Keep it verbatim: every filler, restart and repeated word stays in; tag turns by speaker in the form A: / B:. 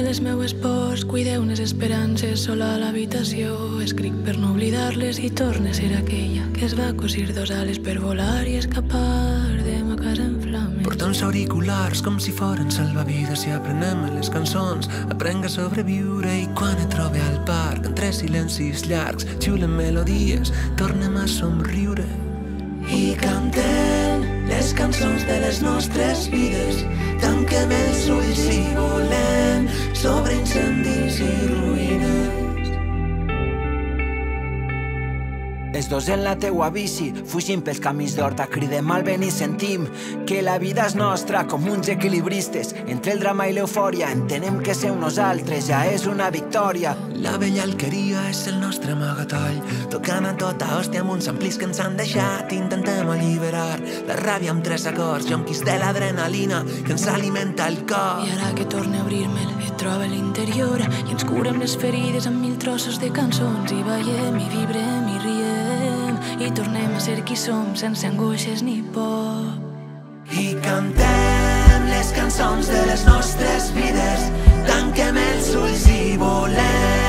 A: les meues pors, cuide unes esperances sola a l'habitació. Escric per no oblidar-les i torne a ser aquella que es va cosir dos ales per volar i escapar de ma casa en flames.
B: Porta uns auriculars com si foren salvavides i aprenem les cançons, aprenc a sobreviure i quan et trobe al parc entre silencis llargs, xiulen melodies, tornem a somriure i cantem les cançons de les nostres vides. Tanquem els ulls i volem sobre incendis i ruïnes.
C: Els dos en la teua bici, fugim pels camins d'Horta, cridem al vent i sentim que la vida és nostra com uns equilibristes. Entre el drama i l'eufòria entenem que ser nosaltres ja és una victòria.
B: La vella alqueria és el nostre amagatall, tocant a tota hòstia amb uns amplis que ens han deixat. Intentem alliberar la ràbia amb tres acords, jonquis de l'adrenalina que ens alimenta el cor.
A: I ara que torne a obrir-me'l, et troba a l'interior i ens curem les ferides amb mil trossos de cançons. I ballem i vibrem i riem i tornem a ser qui som sense angoixes ni por.
B: I cantem les cançons de les nostres vides, tanquem els ulls i volem